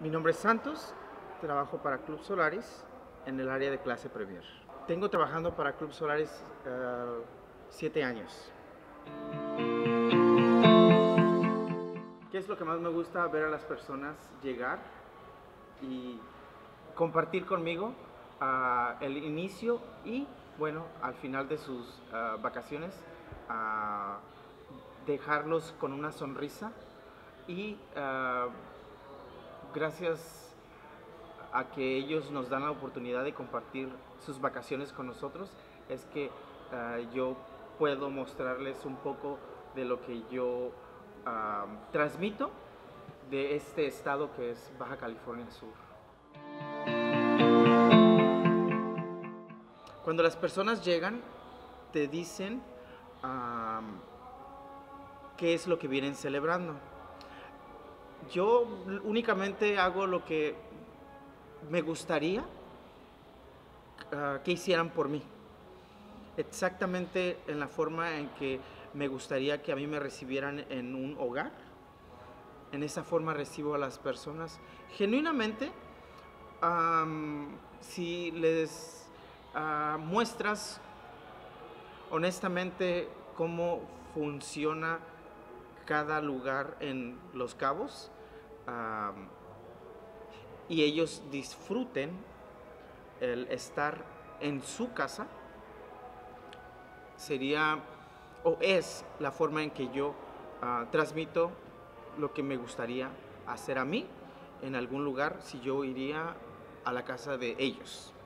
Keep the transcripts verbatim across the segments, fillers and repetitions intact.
Mi nombre es Santos, trabajo para Club Solaris en el área de clase Premier. Tengo trabajando para Club Solaris uh, siete años. ¿Qué es lo que más me gusta? Ver a las personas llegar y compartir conmigo uh, el inicio y, bueno, al final de sus uh, vacaciones, uh, dejarlos con una sonrisa y uh, gracias a que ellos nos dan la oportunidad de compartir sus vacaciones con nosotros, es que uh, yo puedo mostrarles un poco de lo que yo uh, transmito de este estado que es Baja California Sur. Cuando las personas llegan, te dicen um, qué es lo que vienen celebrando. Yo únicamente hago lo que me gustaría uh, que hicieran por mí. Exactamente en la forma en que me gustaría que a mí me recibieran en un hogar. En esa forma recibo a las personas. Genuinamente, um, si les uh, muestras honestamente cómo funciona cada lugar en Los Cabos, um, y ellos disfruten el estar en su casa, sería o es la forma en que yo uh, transmito lo que me gustaría hacer a mí en algún lugar si yo iría a la casa de ellos.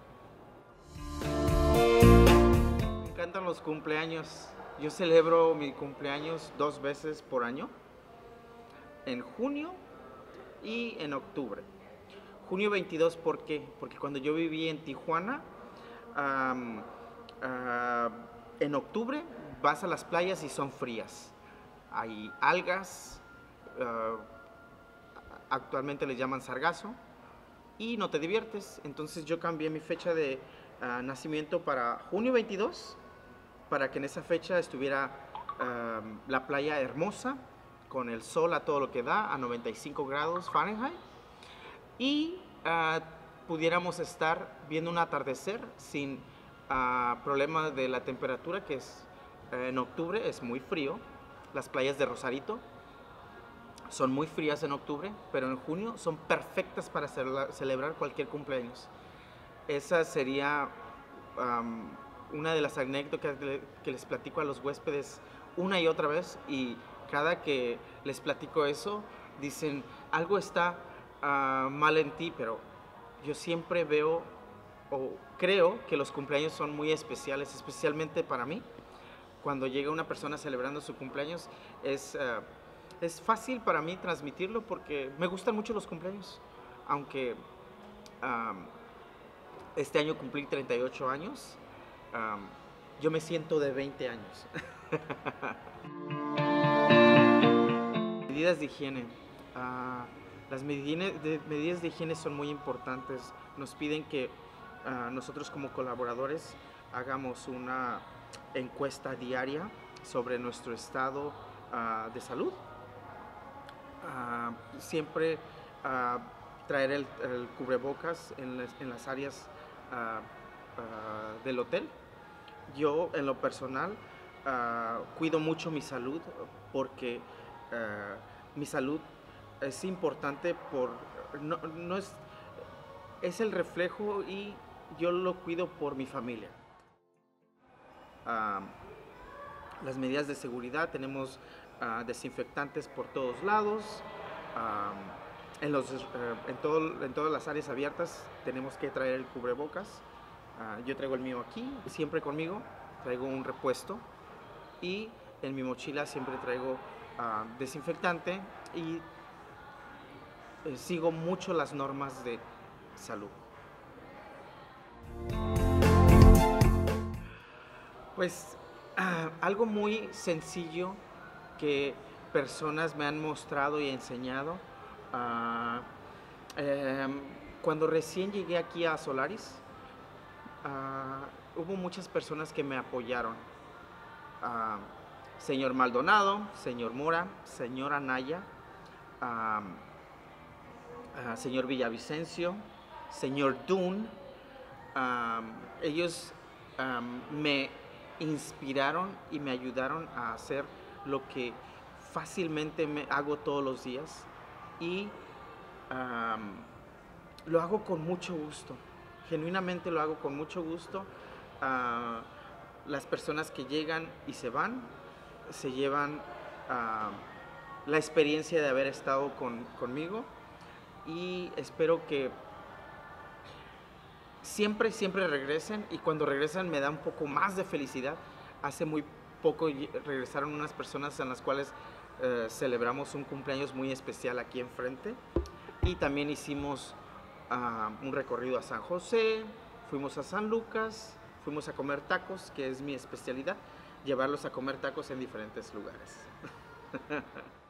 Me encantan los cumpleaños. Yo celebro mi cumpleaños dos veces por año, en junio y en octubre. Junio veintidós, ¿por qué? Porque cuando yo viví en Tijuana, um, uh, en octubre vas a las playas y son frías. Hay algas, uh, actualmente les llaman sargazo, y no te diviertes. Entonces yo cambié mi fecha de uh, nacimiento para junio veintidós, para que en esa fecha estuviera uh, la playa hermosa, con el sol a todo lo que da, a noventa y cinco grados Fahrenheit. Y uh, pudiéramos estar viendo un atardecer sin uh, problema de la temperatura, que es uh, en octubre es muy frío. Las playas de Rosarito son muy frías en octubre, pero en junio son perfectas para celebrar cualquier cumpleaños. Esa sería um, una de las anécdotas que les platico a los huéspedes una y otra vez, y cada que les platico eso dicen, algo está Uh, mal en ti, pero yo siempre veo o creo que los cumpleaños son muy especiales, especialmente para mí. Cuando llega una persona celebrando su cumpleaños, es, uh, es fácil para mí transmitirlo porque me gustan mucho los cumpleaños, aunque um, este año cumplí treinta y ocho años, um, yo me siento de veinte años. Medidas de higiene. Uh, Las medidas de, medidas de higiene son muy importantes. Nos piden que uh, nosotros como colaboradores hagamos una encuesta diaria sobre nuestro estado uh, de salud. Uh, siempre uh, traer el, el cubrebocas en las, en las áreas uh, uh, del hotel. Yo, en lo personal, uh, cuido mucho mi salud porque uh, mi salud es importante por, no, no es, es el reflejo, y yo lo cuido por mi familia. Uh, las medidas de seguridad, tenemos uh, desinfectantes por todos lados, uh, en, los, uh, en, todo, en todas las áreas abiertas tenemos que traer el cubrebocas. Uh, yo traigo el mío aquí, siempre conmigo, traigo un repuesto, y en mi mochila siempre traigo uh, desinfectante, y Eh, sigo mucho las normas de salud. Pues uh, algo muy sencillo que personas me han mostrado y enseñado. Uh, eh, cuando recién llegué aquí a Solaris, uh, hubo muchas personas que me apoyaron. Uh, señor Maldonado, señor Mora, señora Naya. Uh, ah, señor Villavicencio, señor Dune. Am, ellos am, me inspiraron y me ayudaron a hacer lo que fácilmente me hago todos los días y am, lo hago con mucho gusto. Genuinamente lo hago con mucho gusto. Ah, las personas que llegan y se van se llevan ah, la experiencia de haber estado con- conmigo y espero que siempre, siempre regresen y cuando regresan me da un poco más de felicidad. Hace muy poco lle- regresaron unas personas en las cuales eh, celebramos un cumpleaños muy especial aquí enfrente y también hicimos ah, un recorrido a San José, fuimos a San Lucas, fuimos a comer tacos, que es mi especialidad, llevarlos a comer tacos en diferentes lugares.